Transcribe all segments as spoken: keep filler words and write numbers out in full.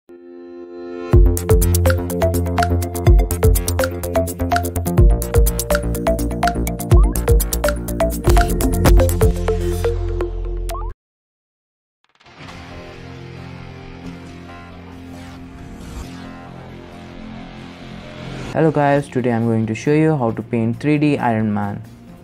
Hello guys, today I'm going to show you how to paint three D Iron Man.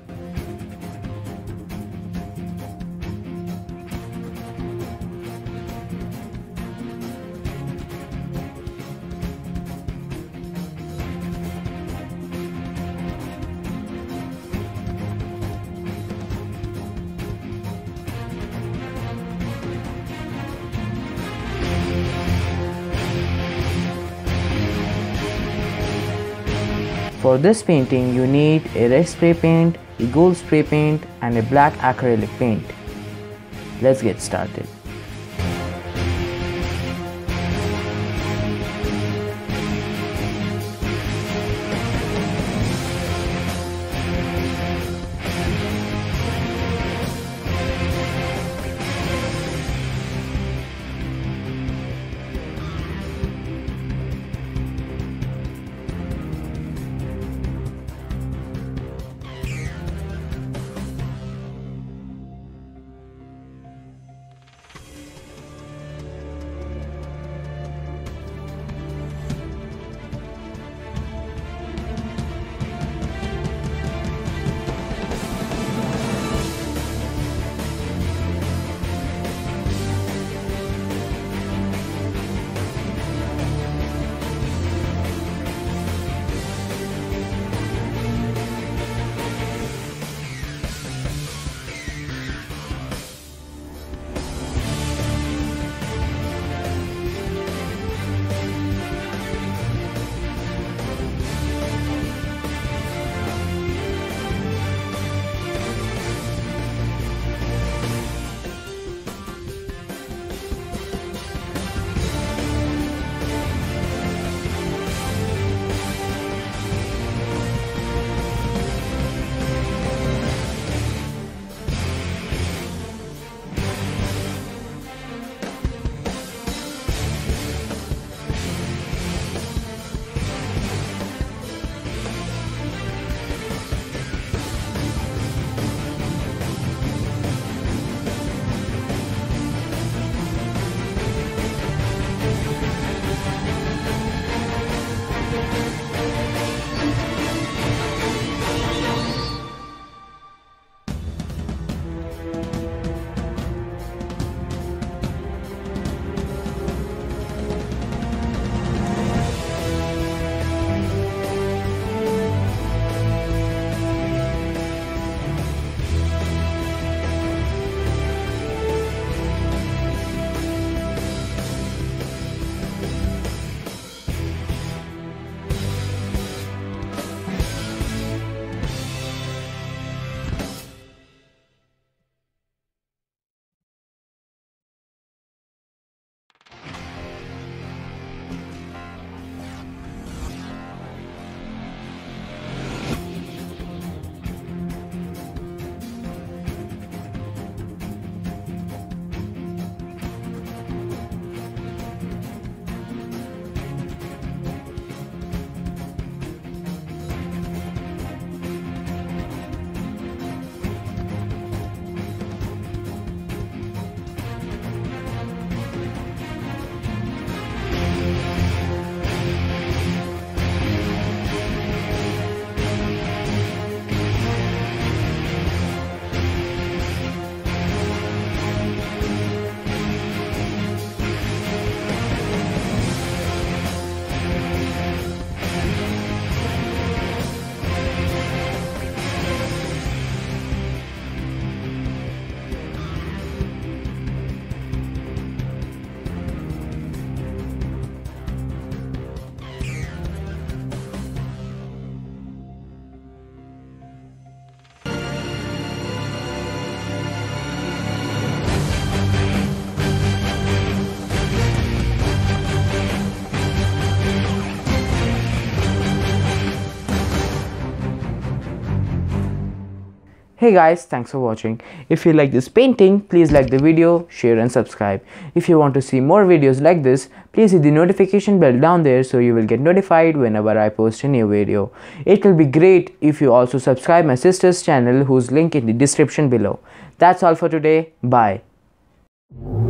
For this painting, you need a red spray paint, a gold spray paint and a black acrylic paint. Let's get started. Hey guys, thanks for watching. If you like this painting, please like the video, share and subscribe. If you want to see more videos like this, please hit the notification bell down there so you will get notified whenever I post a new video. It will be great if you also subscribe my sister's channel whose link in the description below. That's all for today. Bye.